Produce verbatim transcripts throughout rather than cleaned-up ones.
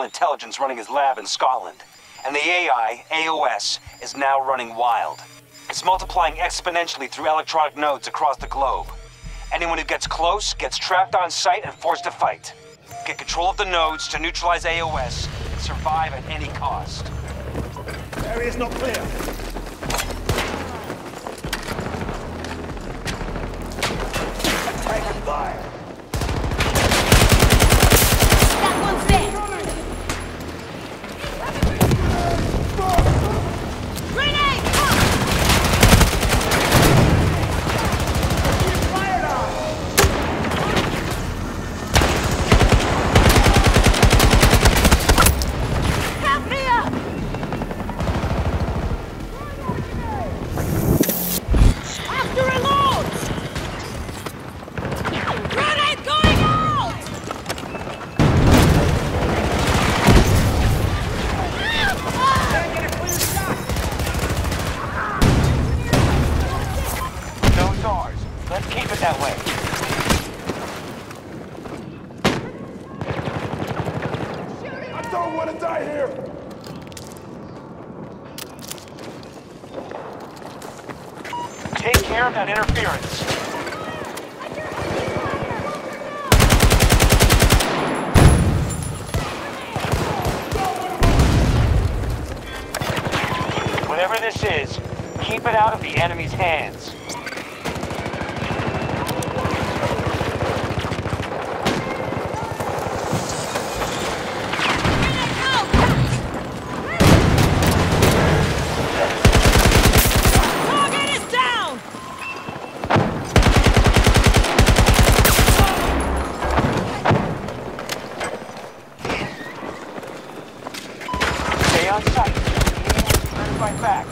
intelligence running his lab in Scotland. And the A I, A O S, is now running wild. It's multiplying exponentially through electronic nodes across the globe. Anyone who gets close gets trapped on site and forced to fight. Get control of the nodes to neutralize A O S and survive at any cost. Area's not clear. Taking fire. That one's dead. Grenade! Fired on! Help me up! After reload! Grenade going out! No stars. Let's keep it that way. I don't want to die here! Take care of that interference. Whatever this is, keep it out of the enemy's hands. Target is down! Stay on site. Turn right back.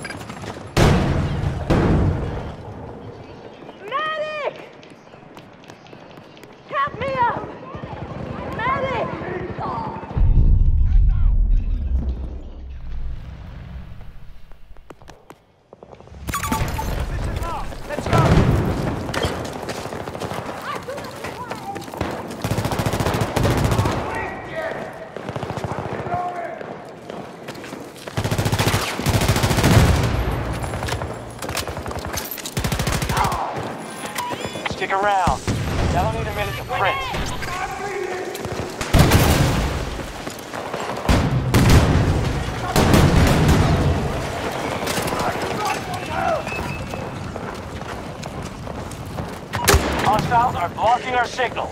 Medic! Help me up! Medic! Let's go! Stick around. That'll need a minute to print. Hostiles are blocking our signal.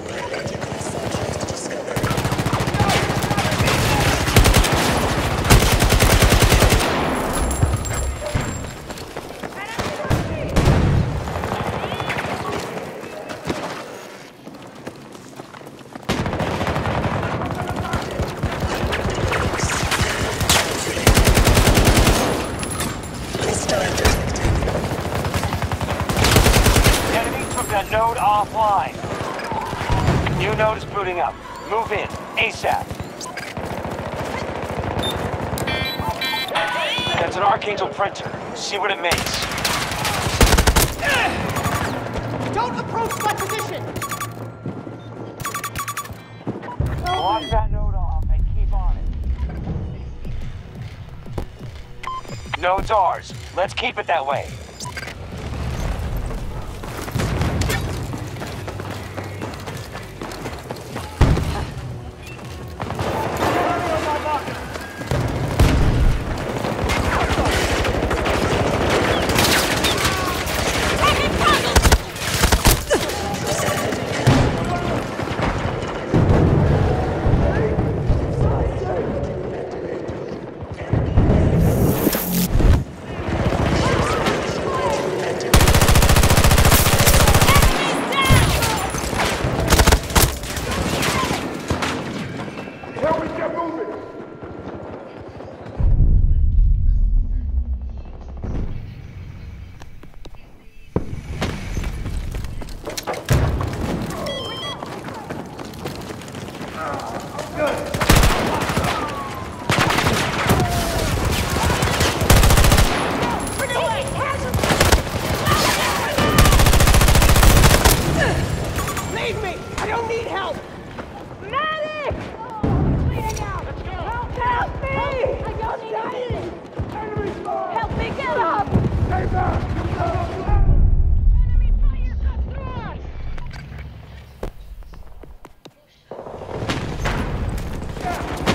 Enemy took that node offline. New node is booting up. Move in, ASAP. That's an Archangel printer. See what it makes. Don't approach my position! Lock that node off and keep on it. Node's ours. Let's keep it that way. Taking puzzle!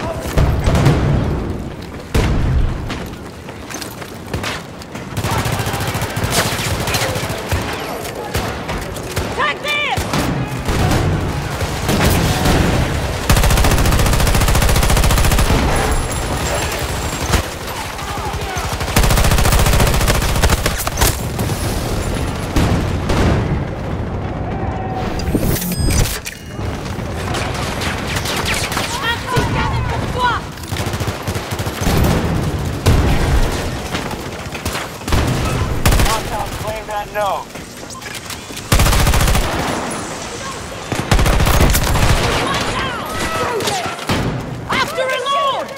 No. After reload!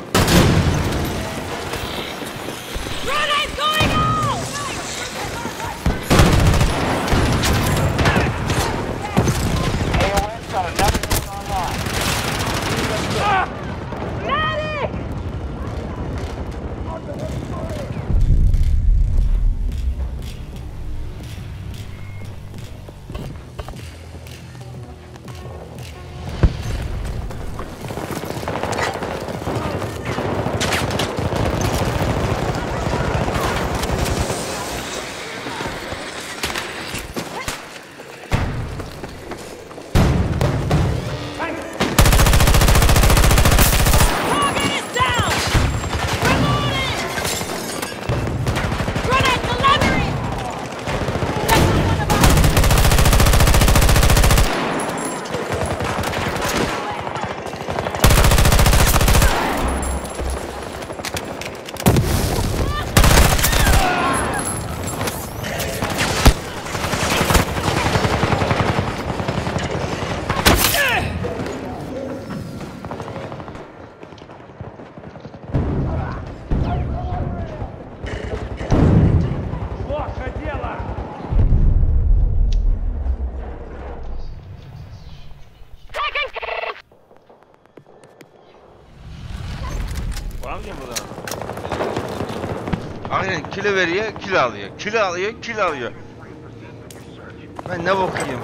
Grenade going out! A O S got another one online. Ah! Medic! Aynen kilo veriyor, kilo alıyor. Kilo alıyor, kilo alıyor. Ben ne bakayım?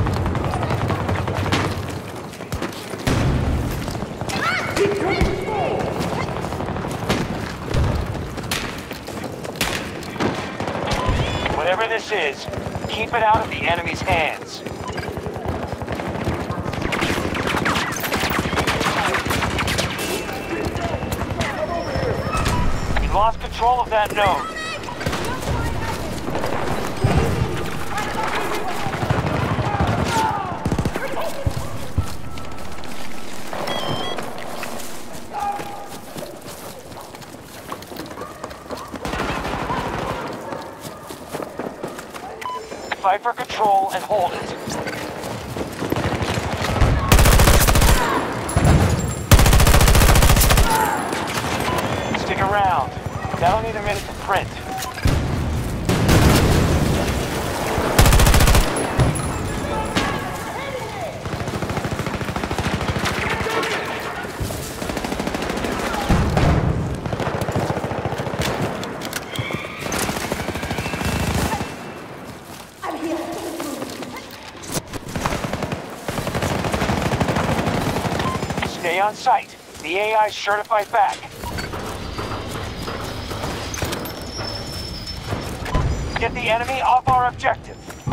Whatever this is, keep it out of the enemy's hands. You've lost control of that node. Fight for control and hold it. Stick around. That'll need a minute to print. Stay on site. The A I's sure to fight back. Get the enemy off our objective.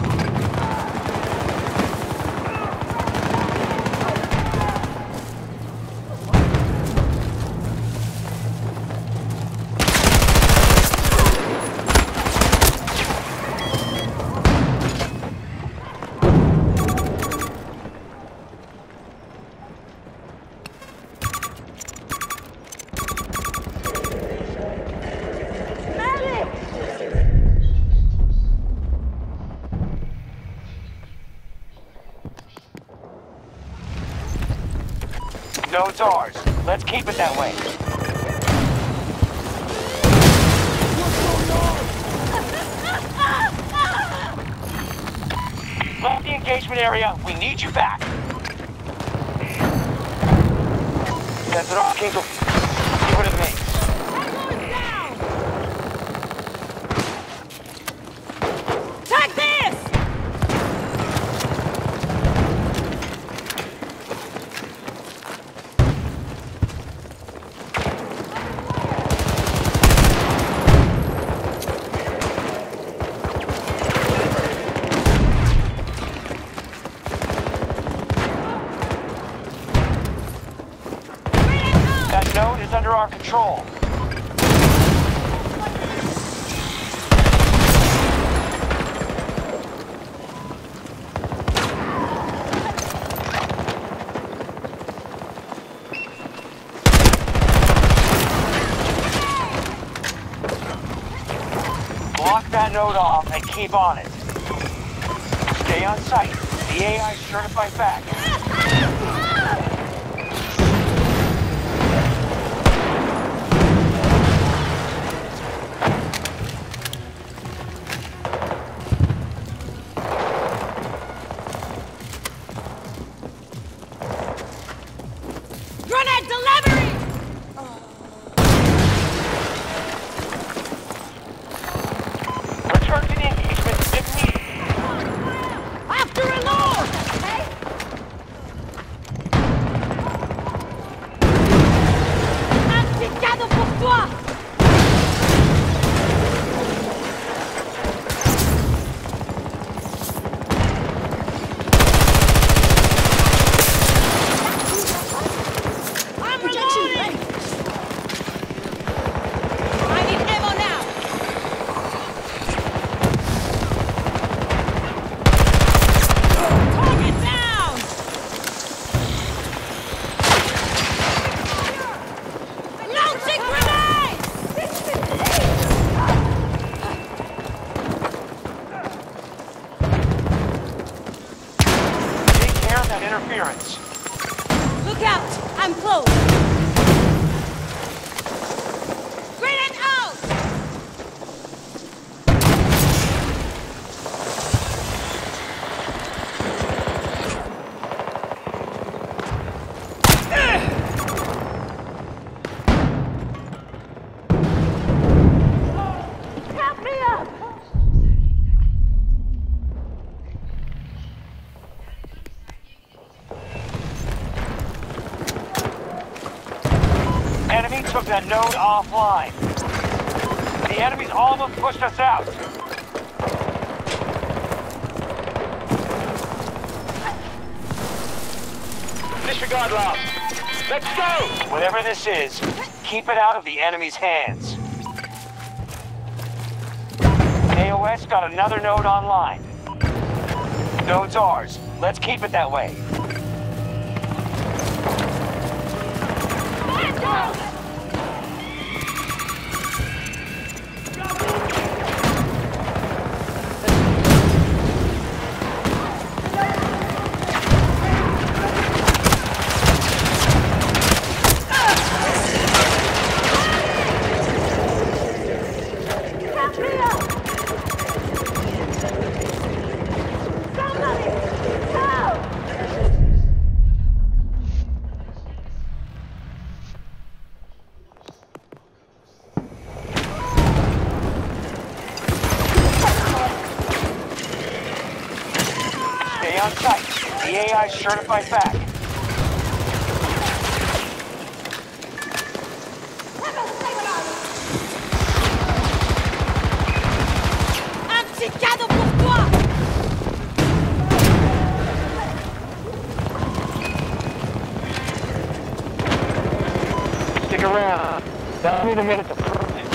Node's ours. Let's keep it that way. Left the engagement area. We need you back. That's it all, Kinkle. See what it means. Take this! node is under our control. Block that node off and keep on it. Stay on site. The A I is sure to fight back. Grenade delivery! Return to the engagement if needed. After reload! Un petit cadeau pour toi! I'm reloading! I need ammo now! Target down! Launching grenades! Take care of that interference. Look out! I'm close! Grenade out! Help me up! Enemy took that node offline. The enemy's almost pushed us out. Disregard loss. Let's go! Whatever this is, keep it out of the enemy's hands. A O S got another node online. Node's ours. Let's keep it that way. Help me up! Somebody! Help! Stay on site. The A I's sure to fight back. Un petit cadeau pour toi! Stick around. That'll need a minute to prove it.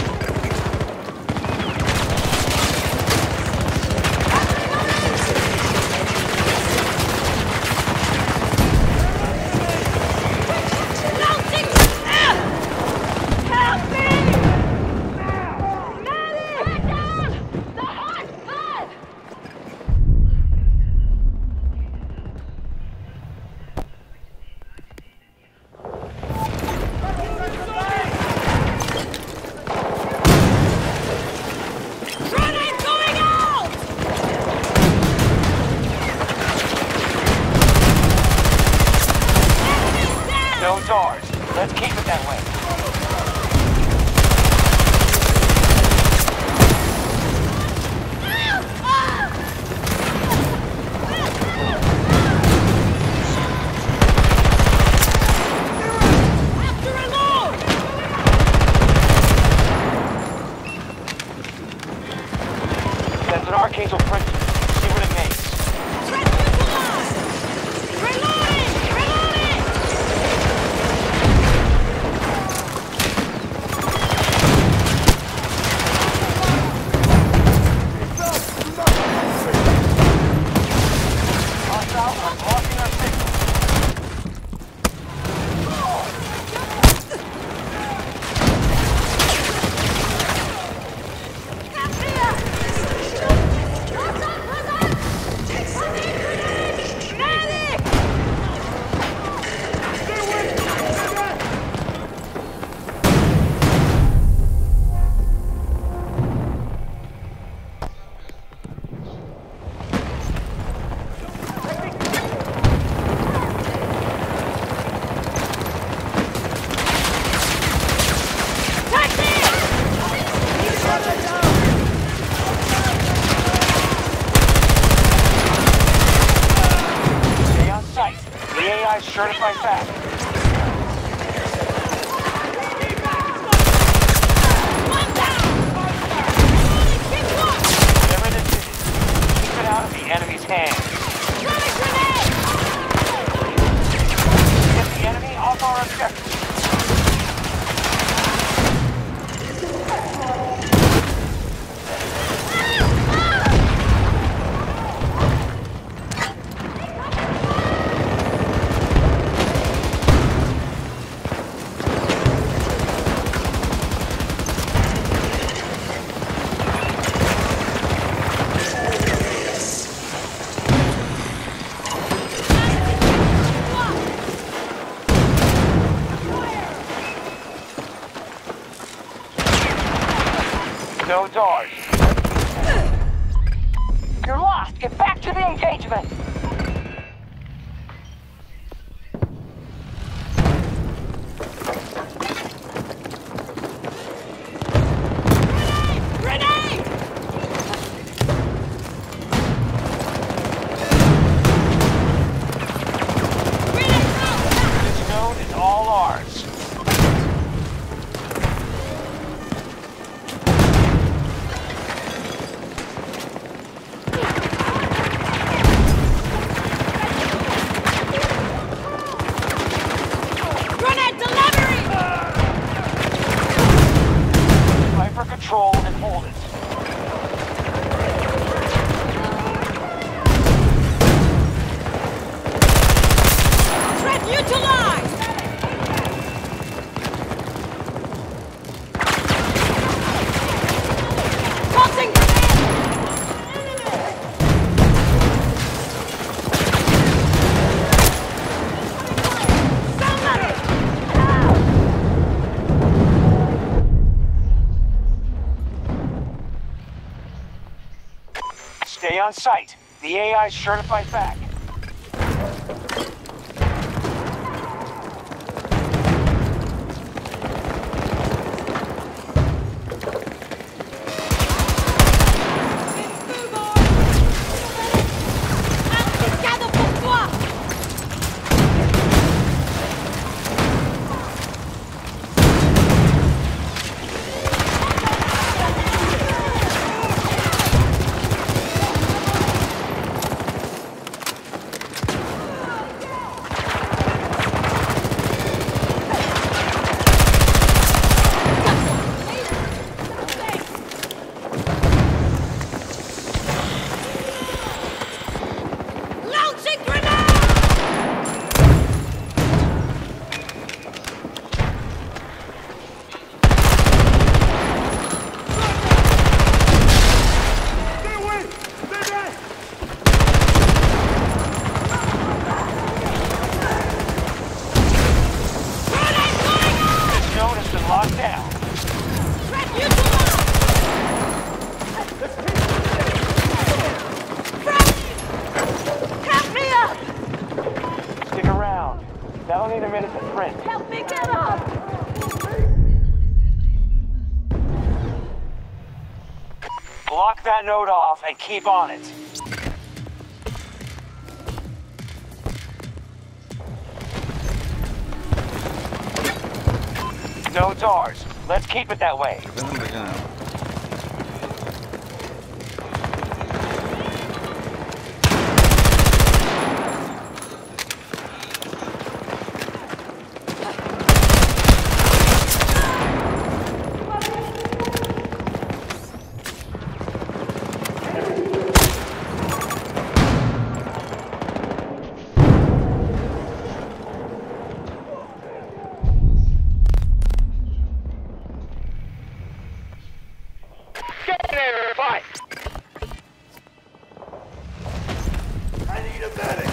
Launching! Ah! Help me! Medic! The hotspot! Grenade going out! Enemies down! Node's ours. Let's keep it that way. After reload! That's an arcadal principle. See what it makes. Threat neutralized! Reloading! Reloading! certified fact. One down! Keep one! Whatever this is, keep it out of the enemy's hands. Throwing grenade! Get the enemy off our objective. No doors. You're lost. Get back to the engagement. Grenade! Grenade out! This node is all ours. Grenade delivery! Fight for control and hold it. Threat neutralized! Tossing somebody! Stay on site. The A I's certified back. Impeccado pour toi! Launching grenade! Stay away! Stay back! Grenade going on! This node has been locked down. Threat neutralized! Friendly! Help me up! Stick around. That'll need a minute to print. Help me get up! Block that node off and keep on it. No doors. Let's keep it that way. Ik ben hem beginnen. Fight! I need a medic!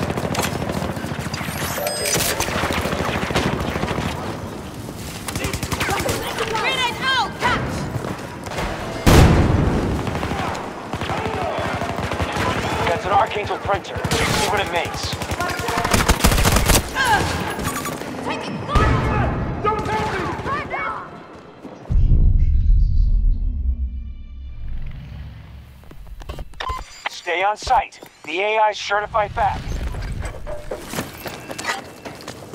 Grenade out! Catch! That's an Archangel printer. See what it makes. Taking fire! Don't help me! Fire down! Stay on site. The A I's certified back.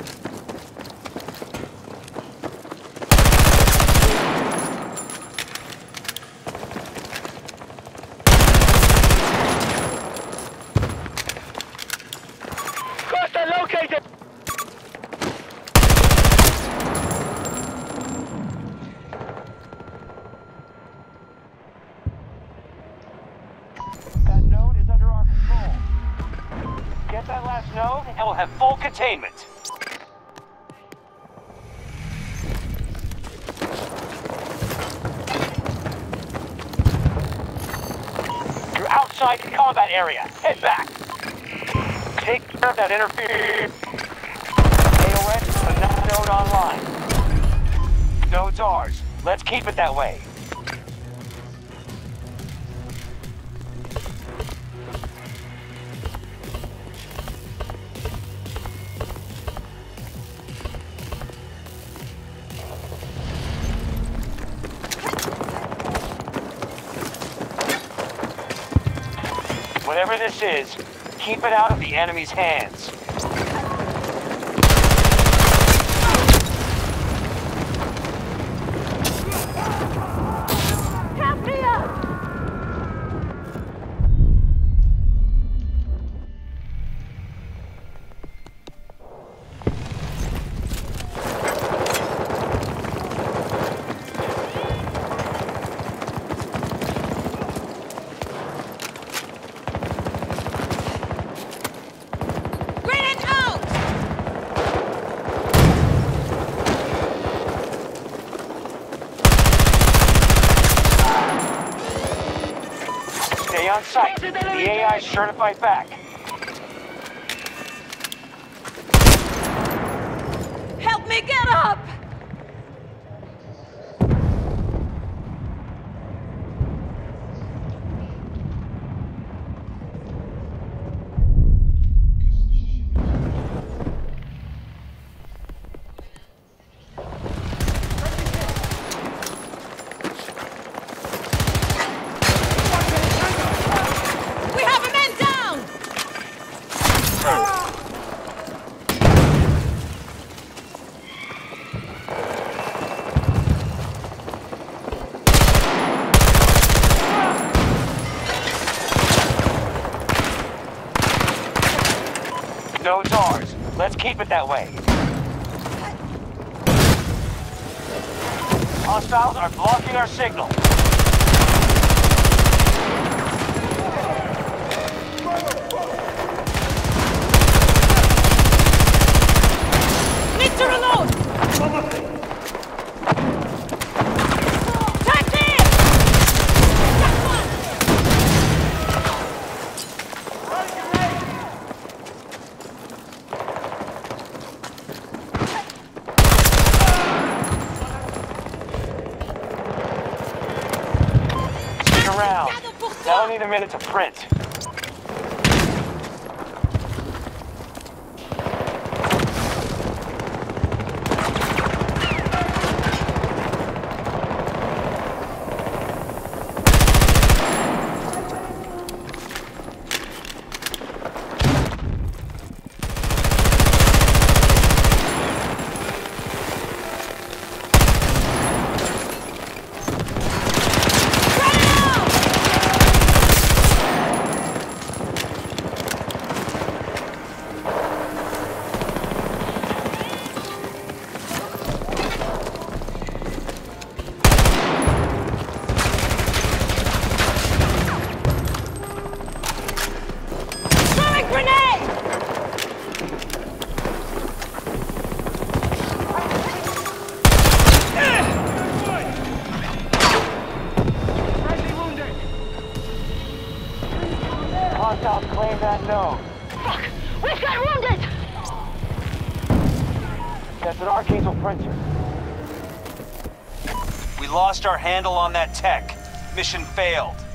and we'll have full containment. You're outside the combat area. Head back. Take care of that interference. A O S, another node online. Node's ours. Let's keep it that way. Whatever this is, keep it out of the enemy's hands. Help me up! Grenade out! Stay on site. The A I is certified back. Help me get up! We have a man down! Node's ours. Let's keep it that way. Hostiles are blocking our signal. Need to reload! Time clear! Got one! Stick around. That'll need a minute to print. Throwing grenade! Hostiles claim that node. Fuck! We've got wounded! That's an Archangel printer. We lost our handle on that tech. Mission failed.